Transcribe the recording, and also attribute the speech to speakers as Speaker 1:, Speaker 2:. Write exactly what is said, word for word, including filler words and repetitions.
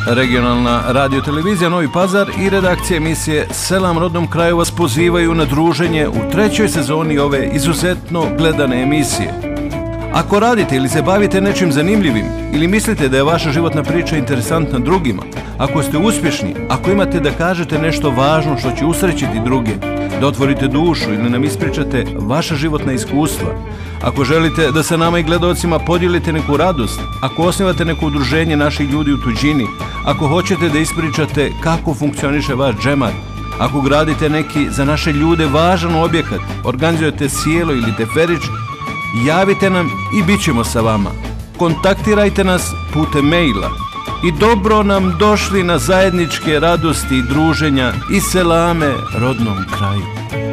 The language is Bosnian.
Speaker 1: Regionalna radiotelevizija Novi Pazar i redakcija emisije Selam rodnom kraju vas pozivaju na druženje u trećoj sezoni ove izuzetno gledane emisije. Ako radite ili se bavite nečim zanimljivim ili mislite da je vaša životna priča interesantna drugima, ako ste uspješni, ako imate da kažete nešto važno što će usrećiti druge, da otvorite dušu ili nam ispričate vaša životna iskustva, ako želite da sa nama i gledaocima podijelite neku radost, ako osnivate neko udruženje naših ljudi u tuđini, ako hoćete da ispričate kako funkcioniše vaš džemat, ako gradite neki za naše ljude važan objekat, organizujete sjelo ili teferić, javite nam i bit ćemo sa vama. Kontaktirajte nas putem maila i dobro nam došli na zajedničke radosti i druženja i selame rodnom kraju.